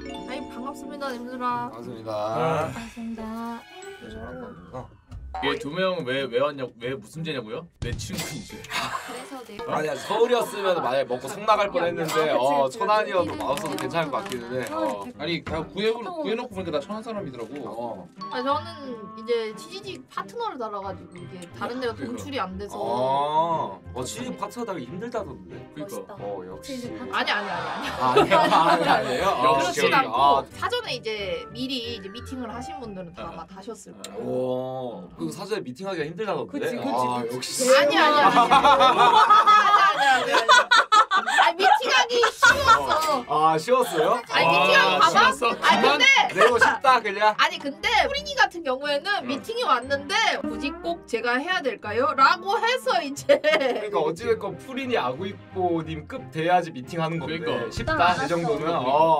아이 반갑습니다 님들아. 반갑습니다. 반갑습니다. 얘 두 명 왜 왔냐고, 왜 무슨 죄냐고요? 내 친구인지. 그래서 내가 아니야, 서울이었으면 만약에 먹고 속 나갈 뻔했는데 천안이어도 마우스도 괜찮을 것 같기는 해. 아니 그냥 구해놓고 보니까 나 천한 사람이더라고. 저는 이제 취직 파트너를 달아가지고 이게 다른 데가 동출이 안 돼서. 취직 파트너 달기 힘들다던데. 그러니까. 역시. 아니에요? 그렇진 않고 사전에 이제 미리 이제 미팅을 하신 분들은 다 아마 다셨을 거예요. 그 사전에 미팅하기가 힘들다던데. 그치. 역시. 아니야. 아니 미팅하기 쉬웠어. 쉬웠어요? 아니 미팅하고 봐봐. 근데 내고 싶다 그냥. 근데 프리니 같은 경우에는 미팅이 왔는데 굳이 꼭 제가 해야 될까요? 라고 해서 이제 그러니까 어찌됐건 프린이 아구이뽀님 급 돼야지 미팅하는 건데. 그러니까. 쉽다 이 정도면.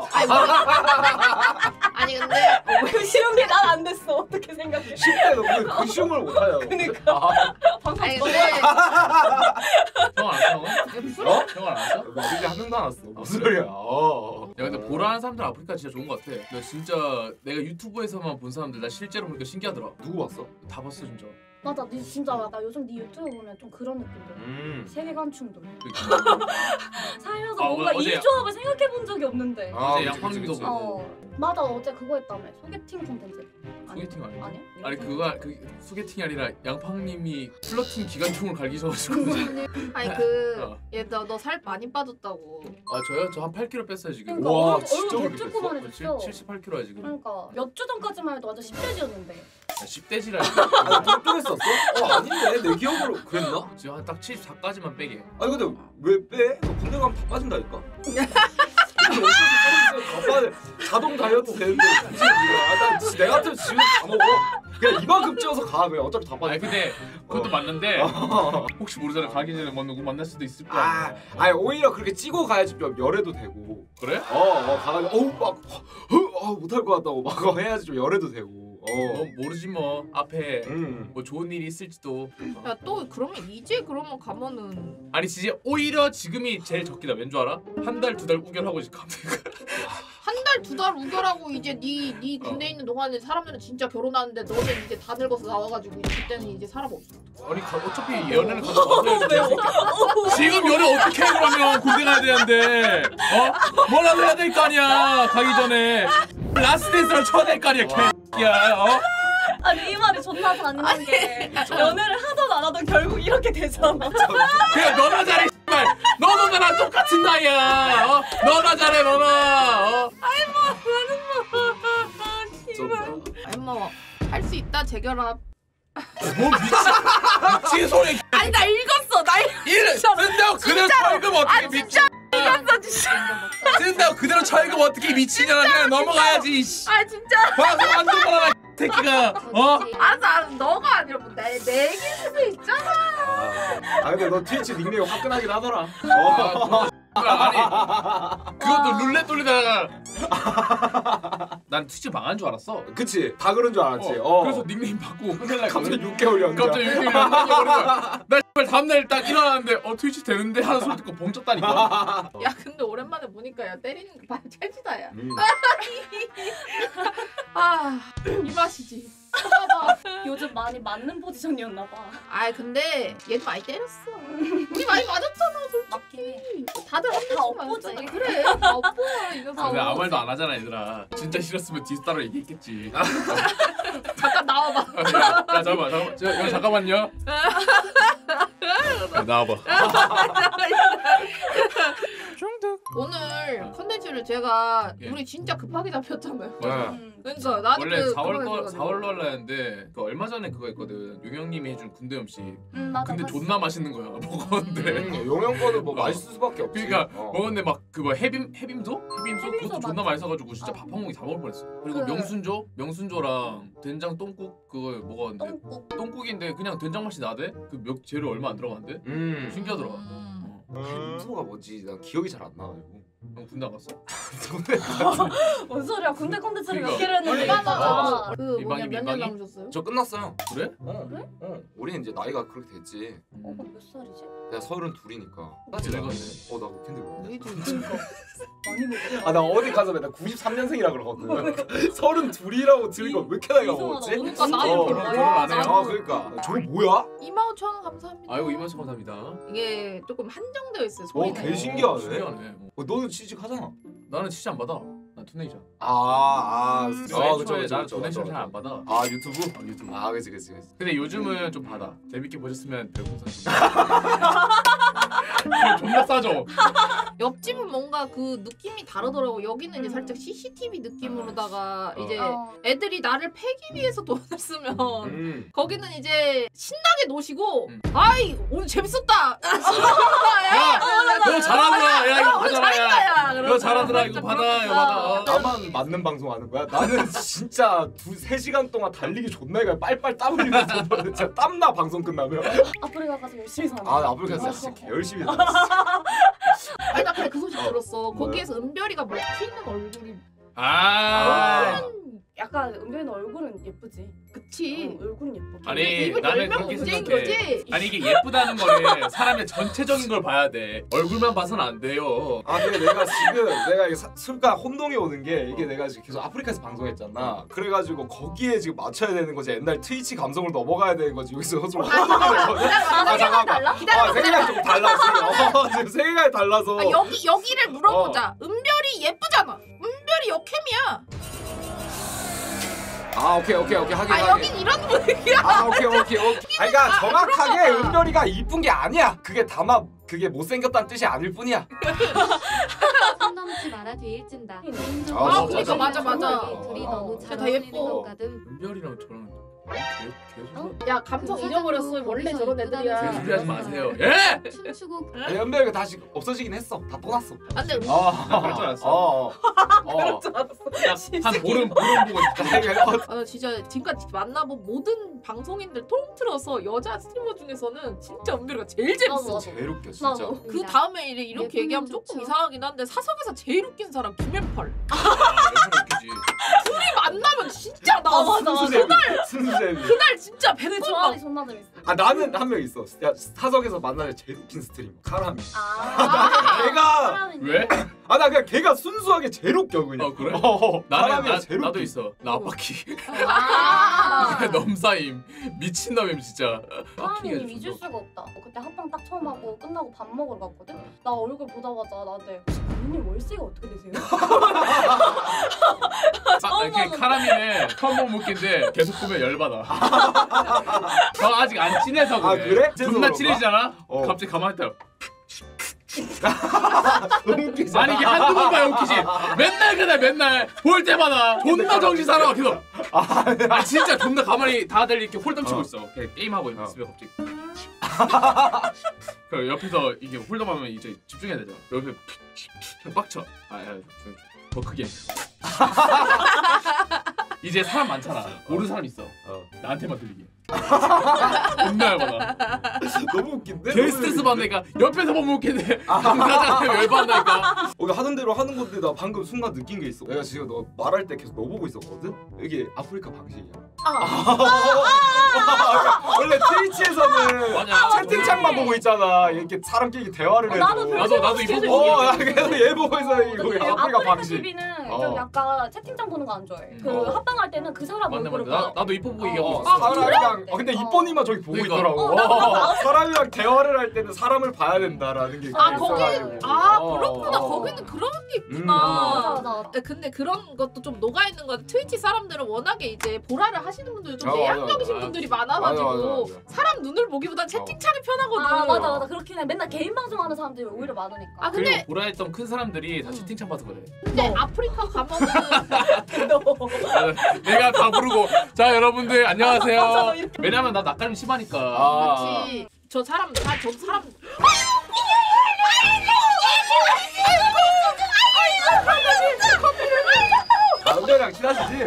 아니 근데 그 쉬운 게 난 안 됐어. 어떻게 생각해? 쉽대 너그 쉬움을 못하냐고. 그러니까. 아니 근데 형 안 왔어? 형 안 왔어? 우리 한 명도 안 왔어. 무슨 소리야? 야 근데 보라하는 사람들 아프리카 진짜 좋은 것 같아. 나 진짜 내가 유튜브에서만 본 사람들 나 실제로 보니까 신기하더라. 누구 왔어? 다 봤어 진짜. 맞아, 니 진짜 나 요즘 네 유튜브 보면 좀 그런 느낌이야. 세계관 충돌. 살면서 뭔가 이 조합을 생각해 본 적이 없는데. 어제 양팡님도 보고. 맞아, 어제 그거 했다며. 소개팅 콘텐츠. 소개팅 아니야? 아니야? 아니 그거 그 소개팅이 아니라 양팡님이 플러팅 기관총을 갈기셔가지고. 아니 너 살 많이 빠졌다고. 저요? 저 한 8kg 뺐어요 지금. 그러니까 와, 얼굴 진짜 개쭈꾸만 해졌어. 78kg야 지금. 그러니까 몇 주 전까지만 해도 완전 10대지였는데. 10대지라. 뚱뚱했었어? 아닌데 내 기억으로 그랬나? 지금 한 딱 74까지만 빼게. 아니 근데 왜 빼? 너 군대 가면 다 빠진다니까? 자동 다이어트 되는데 굳이 내가 같으면 지금 다 먹어. 그냥 이만큼 찌워서 가. 그냥 어차피 다 빠져. 아니 근데 그것도 맞는데 혹시 모르잖아. 가기 전에 누구 만날 수도 있을 거 아니야. 아니 오히려 그렇게 찌고 가야지 좀 열애도 되고. 그래? 가가지고 막 못할 것 같다고 막 해야지 좀 열애도 되고. 넌 모르지 뭐 앞에 음. 뭐 좋은 일이 있을지도. 야 또 그러면 이제 그러면 가면은 아니 진짜 오히려 지금이 제일 적기다. 왠 줄 알아? 한 달 두 달 우결하고 이제 가면 한 달 두 달 우결하고 이제 네 군대 있는 동안에 사람들은 진짜 결혼하는데 너는 이제 다 늙어서 나와가지고 이제 그때는 이제 사람 없어. 아니 어차피 연애는 가서 왔어야지. 지금 연애 어떻게 해 그러면 군대 가야 되는데 뭐라도 해야 될 거 아니야. 가기 전에 라스트 댄스를 쳐야 될 거 아니야 개야. 아니 이 말이 존나 잔인한 게 연애를 하던 안 하던 결국 이렇게 되잖아. 그냥 너나 잘해 씨발. 너도 나랑 똑같은 나이야. 너나 잘해 너나. 뭐 할 수 있다 재결합. 뭐 미친 소리. 아니 나 읽었어. 쓴다고 그대로 철금 어떻게 미친. 읽었어 진짜. 쓴다고 그대로 철금 어떻게 미치냐. 그냥 넘어가야지. 진짜. 방송 안 듣고 나 새끼가. 알았어 너가 아니라 내 얘기일 수도 있잖아. 근데 너 트위치 닉네임 화끈하긴 하더라. 아니 그것도 룰렛 돌리다가 난 트위치 망한 줄 알았어. 그치 다 그런 줄 알았지. 그래서 닉네임 바꾸고 끝낼라. 갑자기 6개월 연장. 갑자기 6개월 연장이 버린 거야. 나 씨발 다음날 딱 일어났는데 트위치 되는데 하는 소리 듣고 벙쪘다니까. 야 근데 오랜만에 보니까 야 때리는 거 봐야 찰지다 야. 이 맛이지. 요즘 많이 맞는 포지션이었나 봐. 근데 얘도 많이 때렸어. 우리 많이 맞았잖아 솔직히. 다들 한 대씩 엎보지. 맞았잖아. 그래 다 엎보야 이거 다. 근데 아무 말도 안 하잖아 얘들아. 진짜 싫었으면 뒤에서 따로 얘기했겠지. 잠깐 나와봐. 야 잠깐만. 잠깐만요. 나와봐. 오늘 컨텐츠를 제가 예. 우리 진짜 급하게 잡혔잖아요. 네. 그러니까 나도 원래 그 4월로 하려 했는데 얼마 전에 그거 했거든. 용영님이 해준 군대 음식. 맞아. 근데 존나 맛있는 거야. 먹었는데. 용영 거는 뭐 맛있을 수밖에 없지. 그러니까 먹었는데 막 그 뭐 해빔소 그것도 존나 맛있어가지고 진짜 밥 한 공기 다 먹을 뻔했어. 그리고 명순조랑 된장 똥국 그거 먹었는데 똥국인데 그냥 된장 맛이 나대? 그 재료 얼마 안 들어갔는데? 신기하더라. 햄소가 뭐지? 난 기억이 잘 안 나가지고. 형 군대 안 갔어? 뭔 소리야? 군대 콘텐츠를 몇 그러니까. 개를 했는데. 얼마나 아, 그 뭐냐 민방위, 몇년 민방위? 남으셨어요? 저 끝났어요. 그래? 우리는 이제 나이가 그렇게 됐지. 몇 살이지? 내가 32이니까. 나지 내가. 나 근데 왜? 우리 좀 많이 먹어. 나 어디 가서 맨날 93년생이라 그러거든. 32이라고 들으니까 왜 이렇게 나이가 이상하다. 먹었지? 그러니까 나도 결혼 몰라. 안 해요. 아 그러니까 저게 뭐야? 25,000원 감사합니다. 아이고 2만 원 감사합니다. 이게 조금 한정되어 있어요. 소리는. 개 신기하네. 신기하네. 너는 취직하잖아. 나는 취직 안 받아. 난 투네이션. 그쵸. 난 도네이션 잘 안 받아. 아 유튜브? 유튜브. 그치. 근데 요즘은 좀 받아. 재밌게 보셨으면 별풍선 좀. 존나 싸죠. 옆집은 뭔가 그 느낌이 다르더라고. 여기는 이제 살짝 CCTV 느낌으로다가 이제 애들이 나를 패기 위해서 돈을 쓰면 거기는 이제 신나게 노시고 아이 오늘 재밌었다. 야, 너 잘하더라. 야 이거 받아라. 잘했다. 너 잘하더라. 이거 받아. 이거 받아. 나만 맞는 방송 하는 거야? 나는 진짜 3시간 동안 달리기 존나 해가 빨빨 땀 흘리면서 진짜 땀나 방송 끝나면. 아프리카 가서 열심히 사는. 아프리카 진짜 개 열심히 살았어. 아니 나 근데 그 소식 들었어. 뭐야? 거기에서 은별이가 먹히는 얼굴이 아. 약간 은별이는 얼굴은 예쁘지. 그치. 얼굴은 예뻐. 아니 입은 나는 열면 그렇게 문제인 생각해. 거지. 아니 이게 예쁘다는 거를 사람의 전체적인 걸 봐야 돼. 얼굴만 봐서는 안 돼요. 근데 내가 지금 내가 순간 혼동이 오는 게 이게 내가 지금 계속 아프리카에서 방송했잖아. 그래가지고 거기에 지금 맞춰야 되는 거지. 옛날 트위치 감성을 넘어가야 되는 거지. 여기서 좀 생각이 달라? 생각이 좀 달라. 지금 생각이 달라서. 여기를 물어보자. 은별이 예쁘잖아. 은별이 역캠이야. 오케이 하긴 여긴 이런 분위기야. 오케이. 그러니까 정확하게 은별이가 이쁜 게 아니야. 그게 다만 그게 못생겼다는 뜻이 아닐 뿐이야. 선 넘지 마라 뒤일진다. 그러니까 맞아. 둘이 너무 잘 다 어울리는 예뻐. 것 같음. 은별이랑 저랑 야 감성 잊어버렸어. 원래 저런 애들이야. 개소리하지 마세요. 예? 춤추고 아니, 은별이가 다시 없어지긴 했어. 다 떠났어. 근데 그럴 줄 알았어. 한 보름 보고 있다. 나 진짜 지금까지 만나본 모든 방송인들 통틀어서 여자 스트리머 중에서는 진짜 은별이가 제일 재밌어. 나도. 제일 웃겨 진짜. 나도. 그 다음에 이렇게 예쁘면 얘기하면 조금 좋죠. 이상하긴 한데 사석에서 제일 웃긴 사람 김앤펄. 왜 웃기지? 둘이 만나면 진짜 나 순수재미. 그날 진짜 그 배꼽 조합이 존나 재밌어. 나는 한 명 있어. 야 사석에서 만나는 제일 웃긴 스트리머 카라미. 걔가 왜? 나 그냥 걔가 순수하게 제일 웃겨 그냥. 그래? 카라미가 제일 나도 웃겨. 있어. 나 앞바퀴. 아. 넘사임 미친놈임 진짜. 사람이 잊을 수가 없다. 그때 합방 딱 처음 하고 끝나고 밥 먹으러 갔거든. 나 얼굴 보자마자 나한테 언니 월세가 어떻게 되세요? 이렇게 카라미는 처음 본 웃긴데 계속 보면 열받아. 저 아직 안 친해서 그래. 그래? 존나 친해지잖아. 어. 갑자기 가만히 있다. 너무 웃기지. 아니 이게 한두 번 봐야 웃기지. 맨날 그래 맨날 볼 때마다 존나 정신 사나워 계속. 진짜 존나 가만히 다들 이렇게 홀덤 치고 있어. 그냥 게임하고 있으면 갑자기. 그 옆에서 이게 홀덤하면 이제 집중해야 되잖아. 옆에 빡쳐. 더 크게. 이제 사람 많잖아. 모르는 사람 있어. 나한테만 들리게. 존나 열받아. 너무 웃긴데? 게스트스 받으니까 옆에서 보면 웃긴데 당사자한테 열받는다니까. 하던 대로 하는 건데 나 방금 순간 느낀 게 있어. 내가 지금 너 말할 때 계속 너 보고 있었거든? 이게 아프리카 방식이야. 원래 트위치에서는 맞아. 채팅창만 보고 있잖아. 이렇게 사람끼리 대화를 해도. 나도 이거 보고 나 계속 얘 보고 있어. 이거 아프리카 방식. TV는 좀 약간 채팅창 보는 거 안 좋아해. 그 합방할 때는 그 사람 맞네 얼굴을 맞네. 봐. 나도 이뻐 보고 얘기하고 있어. 사람이랑 근데 이뻐니만 저기 보고 그러니까. 있더라고. 사람이랑 대화를 할 때는 사람을 봐야 된다라는 게 거기 있어가지고. 그렇구나. 거기는 그런 게 맞아 있구나. 맞아. 근데 그런 것도 좀 녹아 있는 거. 트위치 사람들은 워낙에 이제 보라를 하시는 분들이 좀 맞아, 내향적이신 맞아. 분들이 많아가지고 맞아. 사람 눈을 보기보다 채팅창이 편하거든. 맞아 그렇긴 해. 맨날 개인 방송하는 사람들이 오히려 많으니까. 근데 그리고 보라 했던 큰 사람들이 다 채팅창 봐서 그래. 아프리카 가면은 내가 다 부르고 자 여러분들 안녕하세요. 왜냐면 나 낯가림 심하니까. 같이 저 사람 은별이랑 친하시지?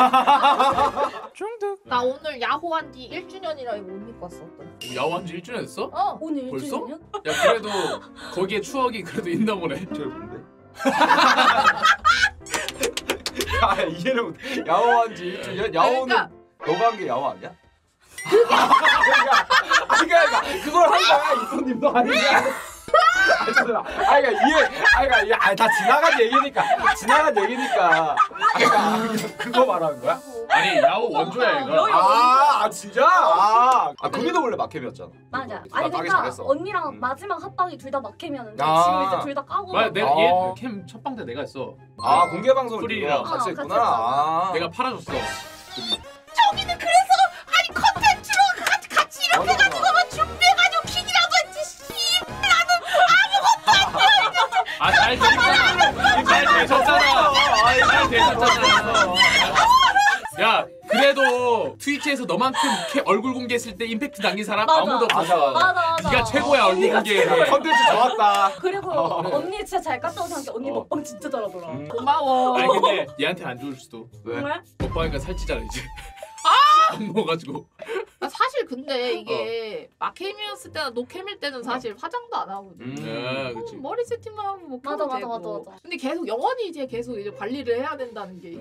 나 오늘 야호한 지 1주년이라 이거 옷 입고 왔었던. 야호한 지 1주년 됐어? 어. 오늘 벌써? 1주년이야? 야 그래도 거기에 추억이 그래도 있나 보네. 저기 뭔데? 야 이해를 못해. 야호한지 일주일이야? 야호는 그러니까 너가 한 게 야호 아니야? 그러니까 그걸 한 거야 이소님도 아니야. 그러니까 다 지나간 얘기니까. 그러니까 그거 말하는 거야? 아니 야호 원조야 얘가. 진짜? 금이도 원래 막캠이었잖아. 맞아. 아, 아니 까기 그러니까 잘했어. 언니랑 마지막 합방이 둘 다 막캠이었는데 아. 지금 이제 둘 다 까고. 맞아 내가 아. 얘캠 첫방 때 내가 했어. 공개 방송을 프리랑. 같이 같이 했구나. 했어. 내가 팔아줬어. 저기는 그래서 아니 컨텐츠로 같이 이렇게 해가지고 막 준비해가지고 킥이라도 했지 씨. 아잘 되셨잖아. 잘 되셨잖아. 야 그래도 트위치에서 너만큼 얼굴 공개했을 때 임팩트 남긴 사람 맞아. 아무도 없어. 맞아. 네가 최고야 얼굴 공개. 컨텐츠 좋았다. 그리고 언니 진짜 잘 깠다고 생각해. 언니 먹방 진짜 잘하더라. 고마워. 아니 근데 얘한테 안 좋을 수도. 왜? 정말? 먹방이니까 살찌잖아 이제. 안 먹어가지고. 사실 근데 이게 마캠이었을 때나 노캠일 때는 사실 화장도 안 하거든. 그렇지. 머리 세팅만 하고 뭐 맞아, 켜도 맞아, 되고. 맞아. 근데 계속 영원히 이제 관리를 해야 된다는 게 이게.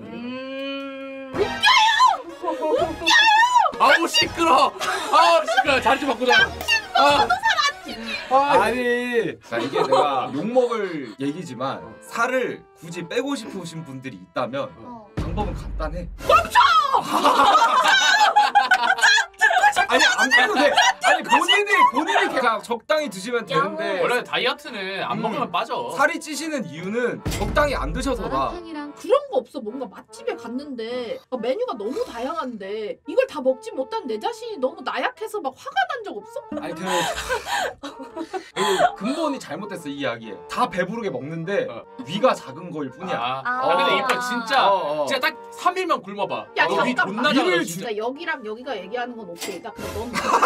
아우 시끄러. 자리 좀 바꾸자. 아니 자, 이게 내가 욕먹을 얘기지만 살을 굳이 빼고 싶으신 분들이 있다면 방법은 간단해. 멈춰! 아니 안 빼도 돼. 아니 본인이 그냥 적당히 드시면 되는데 원래 다이어트는 안 먹으면 빠져. 살이 찌시는 이유는 적당히 안 드셔서다. 마라탕이랑 그런 거 없어. 뭔가 맛집에 갔는데 메뉴가 너무 다양한데 이걸 다 먹지 못한 내 자신이 너무 나약해서 막 화가 난 적 없어? 아니 그 근본이 잘못됐어 이 이야기에. 다 배부르게 먹는데 위가 작은 거일 뿐이야. 근데 이뻐 진짜. 어. 진짜 딱 3일만 굶어봐. 야, 위 잠깐만. 존나 작아 위를 진짜. 그러니까 여기랑 여기가 얘기하는 건 오케이. 나 근데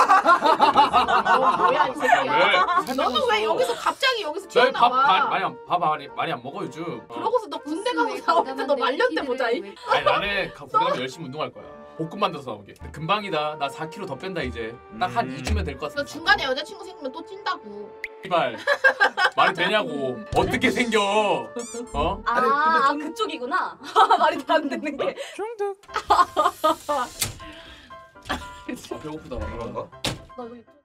넌 뭐야 이 새끼야? 왜? 너는 왜 여기서 갑자기 여기서 너희 밥 튀어나와? 많이 안 먹어 요즘. 그러고서 너 군대 가고 나올 때너 말년 때 보자. 이. 아니 나는 군대 가면 열심히 운동할 거야. 볶음 만들어서 나오게. 금방이다. 나 4kg 더 뺀다 이제. 딱 한 2주면 될 것 너 같아. 중간에 여자친구 생기면 또 찐다고. 씨발. 말이 되냐고. 어떻게 생겨? 어? 그쪽이구나. 말이 다 안 되는 게. 배고프다. 그런가? 나 이거